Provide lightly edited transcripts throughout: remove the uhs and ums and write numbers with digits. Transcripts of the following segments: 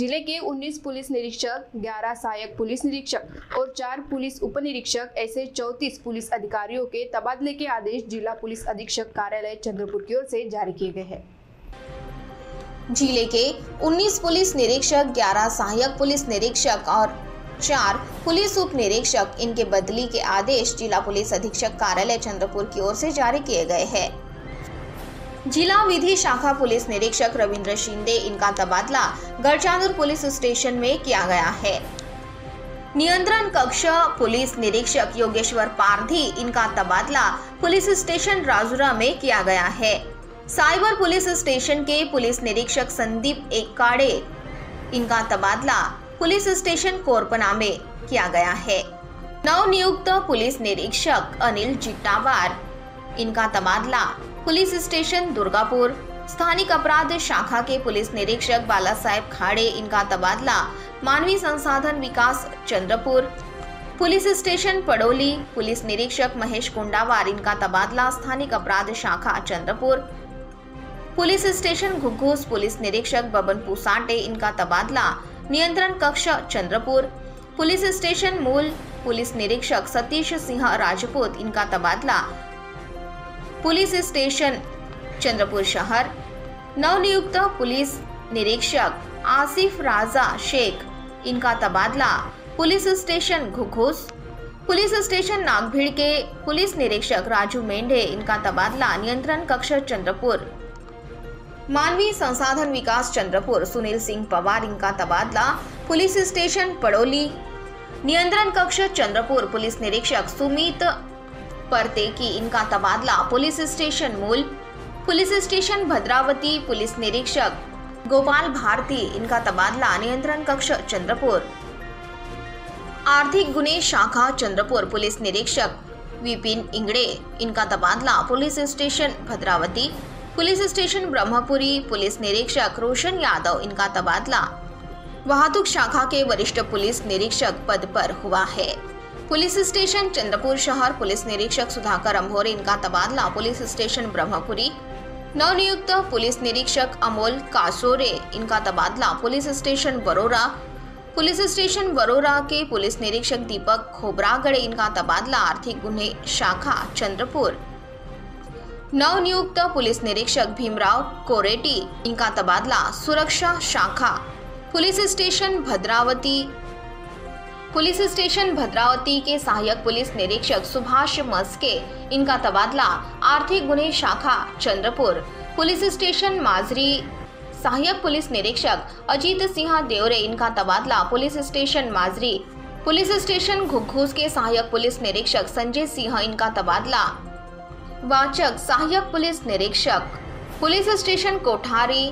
जिले के 19 पुलिस निरीक्षक, 11 सहायक पुलिस निरीक्षक और 4 पुलिस उप निरीक्षक ऐसे 34 पुलिस अधिकारियों के तबादले के आदेश जिला पुलिस अधीक्षक कार्यालय चंद्रपुर की ओर से जारी किए गए हैं। जिले के 19 पुलिस निरीक्षक, 11 सहायक पुलिस निरीक्षक और 4 पुलिस उप निरीक्षक इनके बदली के आदेश जिला पुलिस अधीक्षक कार्यालय चंद्रपुर की ओर से जारी किए गए हैं। जिला विधि शाखा पुलिस निरीक्षक रविंद्र शिंदे इनका तबादला गढ़चांदुर पुलिस स्टेशन में किया गया है। नियंत्रण कक्ष पुलिस निरीक्षक योगेश्वर पारधी इनका तबादला पुलिस स्टेशन राजुरा में किया गया है। साइबर पुलिस स्टेशन के पुलिस निरीक्षक संदीप एकाड़े इनका तबादला पुलिस स्टेशन कोरपना में किया गया है। नवनियुक्त पुलिस निरीक्षक अनिल जिट्टावार इनका तबादला पुलिस स्टेशन दुर्गापुर। स्थानिक अपराध शाखा के पुलिस निरीक्षक बाला साहेब खाड़े इनका तबादला मानवीय संसाधन विकास Chandrapur. Police station Padoli police निरीक्षक महेश कुंडावार इनका तबादला स्थानिक अपराध शाखा Chandrapur. Police station Ghugus police निरीक्षक बबन पुसाटे इनका तबादला नियंत्रण कक्ष Chandrapur. Police station Mul police निरीक्षक सतीश सिंह राजपूत इनका तबादला पुलिस स्टेशन चंद्रपुर शहर। नवनियुक्त पुलिस निरीक्षक आसिफ राजा शेख इनका तबादला police station Ghugus. Police station Nagbhid के पुलिस निरीक्षक राजू मेंढे इनका तबादला नियंत्रण कक्ष चंद्रपुर। मानवीय संसाधन विकास चंद्रपुर सुनील सिंह पवार इनका तबादला पुलिस स्टेशन पड़ोली। नियंत्रण कक्ष चंद्रपुर पुलिस निरीक्षक सुमित परतेकी इनका तबादला police station Mul. Police station Bhadravati police निरीक्षक गोपाल भारती इनका तबादला नियंत्रण कक्ष चंद्रपुर। आर्थिक गुने शाखा चंद्रपुर पुलिस निरीक्षक विपिन इंगड़े इनका तबादला police station Bhadravati. Police station Brahmapuri police निरीक्षक रोशन यादव इनका तबादला वाहतुक शाखा के वरिष्ठ पुलिस निरीक्षक पद पर हुआ है। पुलिस स्टेशन चंद्रपुर शहर पुलिस निरीक्षक सुधाकर अंभोरे इनका तबादला पुलिस स्टेशन ब्रह्मपुरी। नवनियुक्त पुलिस निरीक्षक अमोल कासोरे इनका तबादला police station Barora. Police station Barora के पुलिस निरीक्षक दीपक खोबरागड़े इनका तबादला आर्थिक गुन्हे शाखा चंद्रपुर। नवनियुक्त पुलिस निरीक्षक भीमराव कोरेटी इनका तबादला सुरक्षा शाखा police station Bhadravati. Police station Bhadravati के सहायक पुलिस निरीक्षक सुभाष मस्के इनका तबादला आर्थिक गुन्हे शाखा चंद्रपुर। पुलिस स्टेशन माजरी सहायक पुलिस निरीक्षक अजीत सिंह देवरे इनका तबादला police station Majri. Police station Ghugus के सहायक पुलिस निरीक्षक संजय सिंह इनका तबादला वाचक सहायक पुलिस निरीक्षक। पुलिस स्टेशन कोठारी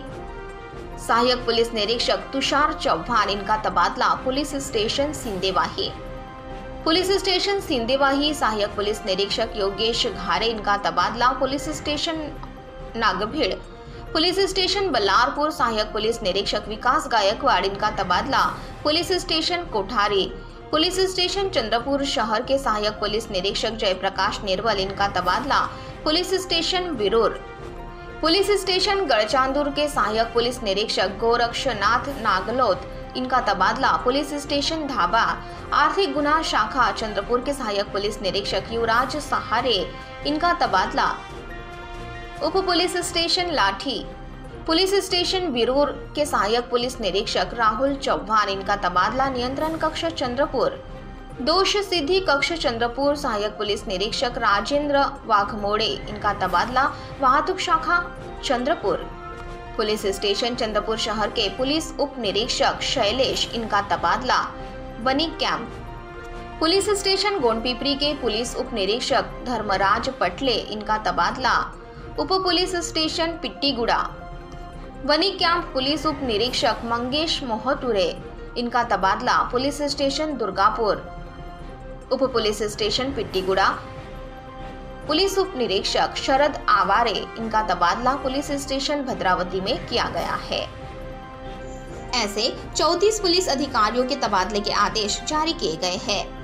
सहायक पुलिस निरीक्षक तुषार चौहान इनका तबादला police station Sindewahi. Police station Sindewahi सहायक पुलिस निरीक्षक योगेश घारे इनका तबादला police station Nagbhid. Police station Ballarpur सहायक पुलिस निरीक्षक विकास गायकवाड़ इनका तबादला police station Kothari. Police station Chandrapur शहर के सहायक पुलिस निरीक्षक जयप्रकाश निर्वल इनका तबादला police station Birur. Police station Gadchandur के सहायक पुलिस निरीक्षक गोरक्षनाथ नागलोत इनका तबादला पुलिस स्टेशन धाबा। आर्थिक गुना शाखा चंद्रपुर के सहायक पुलिस निरीक्षक युवराज सहारे इनका तबादला उप police station Lathi. Police station Birur के सहायक पुलिस निरीक्षक राहुल चौहान इनका तबादला नियंत्रण कक्ष चंद्रपुर। दोष सिद्धि कक्ष चंद्रपुर सहायक पुलिस निरीक्षक राजेंद्र वाघमोड़े इनका तबादला वाहतुक शाखा चंद्रपुर। पुलिस स्टेशन चंद्रपुर शहर के पुलिस उप निरीक्षक शैलेश इनका तबादला बनी कैंप। पुलिस स्टेशन गोंडपिपरी के पुलिस उप निरीक्षक धर्मराज पटले इनका तबादला उप पुलिस स्टेशन पिट्टीगुड़ा। वनी कैंप पुलिस उप निरीक्षक मंगेश मोहतुरे इनका तबादला पुलिस स्टेशन दुर्गापुर। उप पुलिस स्टेशन पिट्टीगुड़ा पुलिस उप निरीक्षक शरद आवारे इनका तबादला पुलिस स्टेशन भद्रावती में किया गया है। ऐसे 34 पुलिस अधिकारियों के तबादले के आदेश जारी किए गए हैं।